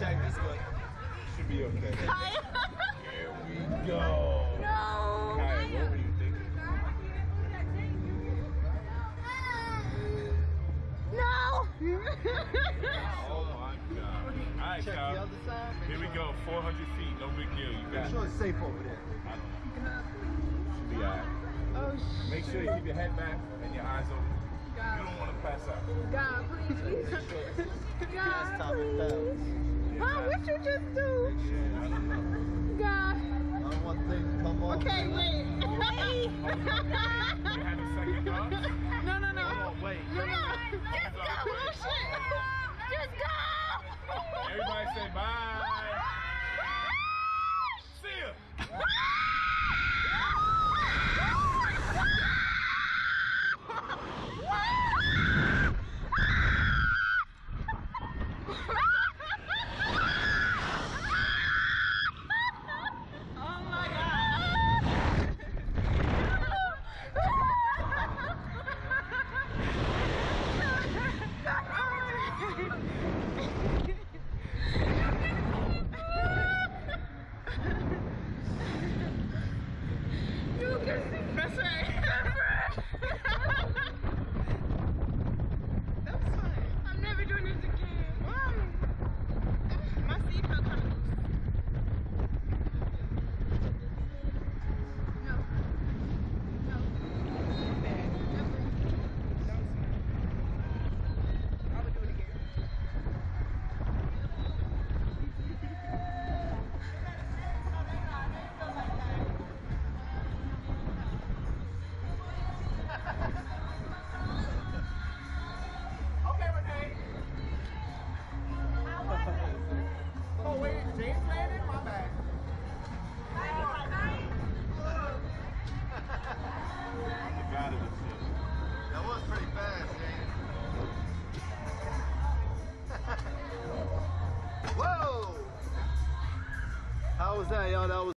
check this one. Should be okay. Here we go. No. Kaya, what were you thinking? No. Oh my God. Alright, Check the Kyle. other side. Here we go. 400 feet. No big deal. You got Make sure it's safe over there. I don't know. Should be alright. Oh shit. Make sure you keep your head back and your eyes open. God. You don't want to pass out. God, please. Last God. time it failed. Huh? What you just do? I don't know. God. I don't want things to come off. Okay, wait. You had a second thought? No, no, no. Hold on, wait. No, no. Just go. Oh shit. Just go. Everybody say bye. See ya. That's right. That's fine. I'm never doing this again. Why? My seatbelt kind of loose. No. No. Bad. Never. Don't smile. I would do it again. Oh wait, James landed? My bad. You got it. That was pretty fast, James. Whoa! How was that, y'all? That was